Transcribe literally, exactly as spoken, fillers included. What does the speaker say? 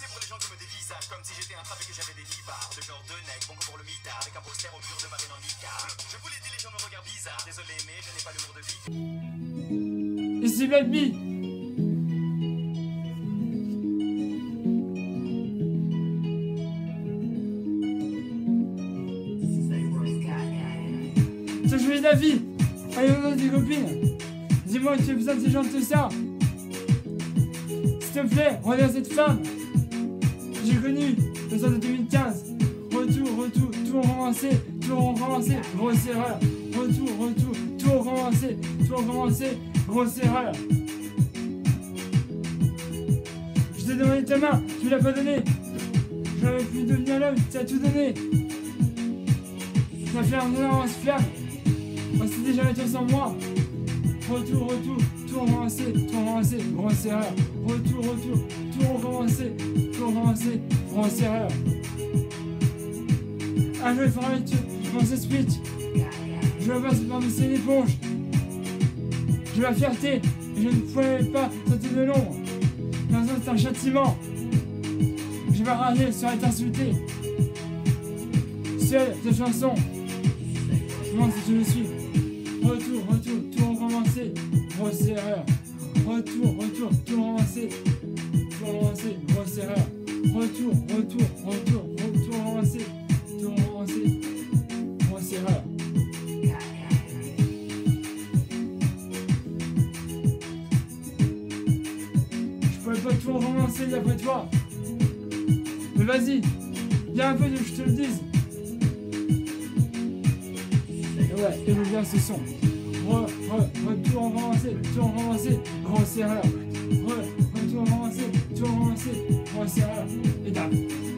pour les gens qui me dévisagent comme si j'étais un trappe et que j'avais des nibards. Le genre de nec, bon pour le mitard, avec un poster au mur de marine en nicard. Je vous l'ai dit, les gens me regardent bizarre. Désolé, mais je n'ai pas l'humour de vie. Ici, baby. Je jouais la vie. Allez, on a des copines. Dis-moi que tu as besoin de ces gens de tout ça. S'il te plaît, regarde cette femme. J'ai connu le soir de deux mille quinze. Retour, retour, tout recommencé, tout recommencé, grosse erreur. Retour, retour, tout recommencé, tout recommencé, grosse erreur. Je t'ai demandé ta main, tu me l'as pas donnée. J'aurais pu devenir l'homme, tu as tout donné. Ça fait un an, on se ferme. On s'est déjà été sans moi. Retour, retour, tout recommencé, tout recommencé, grosse erreur. Retour, retour, tout recommencé, tout recommencé, grosse erreur. Un jeu fort avec mon esprit. Je veux pas se ramasser l'éponge. J'ai la fierté, et je ne pouvais pas sauter de l'ombre. Dans un c'est un châtiment. Je vais rager, serait insulté. Seule cette chanson. Je pense que je le suis. Retour, retour, tout recommencé, grosse erreur. Retour, retour, tout recommencé, tout recommencé, grosse erreur. Retour, retour, retour, tout recommencé, tout recommencé, grosse erreur. Je pourrais pas tout recommencer d'après toi. Mais vas-y, viens un peu que je te le dise. Ouais, et je viens ce son. Re, re, retour recommencé, tout recommencé, grosse erreur. Re, retour recommencé, tout recommencé, grosse erreur. Et dame.